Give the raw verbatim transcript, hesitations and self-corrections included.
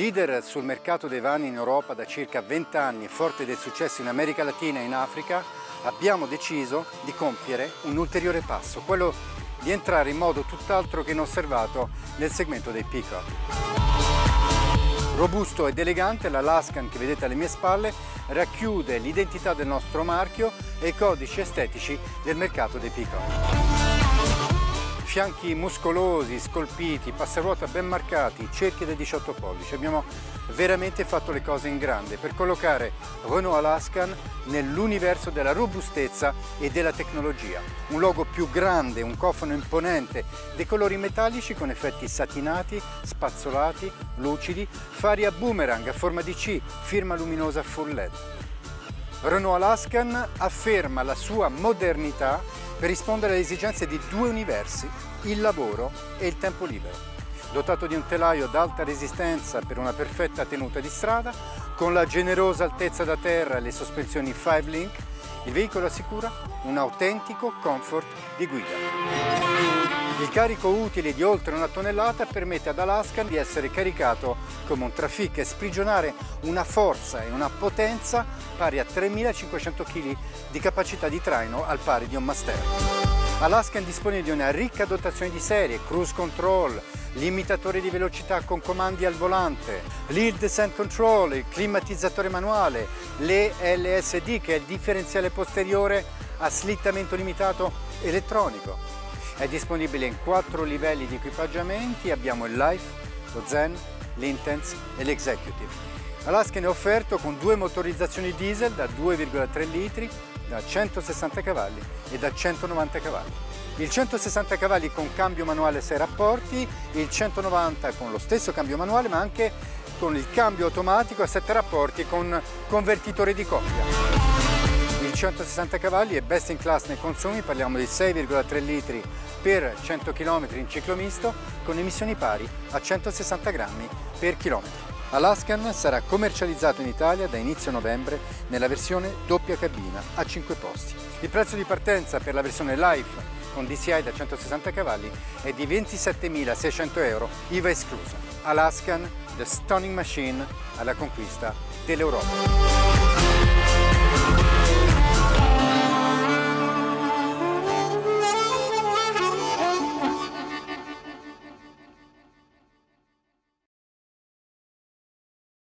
Leader sul mercato dei vani in Europa da circa venti anni e forte del successo in America Latina e in Africa, abbiamo deciso di compiere un ulteriore passo, quello di entrare in modo tutt'altro che inosservato nel segmento dei pick-up. Robusto ed elegante, l'Alaskan che vedete alle mie spalle racchiude l'identità del nostro marchio e i codici estetici del mercato dei pick-up. Fianchi muscolosi, scolpiti, passaruota ben marcati, cerchi da diciotto pollici. Abbiamo veramente fatto le cose in grande per collocare Renault Alaskan nell'universo della robustezza e della tecnologia. Un logo più grande, un cofano imponente, dei colori metallici con effetti satinati, spazzolati, lucidi, fari a boomerang a forma di C, firma luminosa full L E D. Renault Alaskan afferma la sua modernità per rispondere alle esigenze di due universi, il lavoro e il tempo libero. Dotato di un telaio ad alta resistenza per una perfetta tenuta di strada, con la generosa altezza da terra e le sospensioni five link, il veicolo assicura un autentico comfort di guida. Il carico utile di oltre una tonnellata permette ad Alaskan di essere caricato come un Trafic e sprigionare una forza e una potenza pari a tremilacinquecento chili di capacità di traino al pari di un Master. Alaskan dispone di una ricca dotazione di serie, cruise control, limitatore di velocità con comandi al volante, l'Hill Descent Control, il climatizzatore manuale, l'E L S D che è il differenziale posteriore a slittamento limitato elettronico. È disponibile in quattro livelli di equipaggiamenti, abbiamo il Life, lo Zen, l'Intense e l'Executive. Alaskan è offerto con due motorizzazioni diesel da due virgola tre litri, da centosessanta cavalli e da centonovanta cavalli. Il centosessanta cavalli con cambio manuale sei rapporti, il centonovanta con lo stesso cambio manuale ma anche con il cambio automatico a sette rapporti con convertitore di coppia. Il centosessanta cavalli è best in class nei consumi, parliamo di sei virgola tre litri per cento chilometri in ciclo misto con emissioni pari a centosessanta grammi per chilometro. Alaskan sarà commercializzato in Italia da inizio novembre nella versione doppia cabina a cinque posti. Il prezzo di partenza per la versione Life con D C I da centosessanta cavalli è di ventisettemilaseicento euro, I V A esclusa. Alaskan, the stunning machine alla conquista dell'Europa.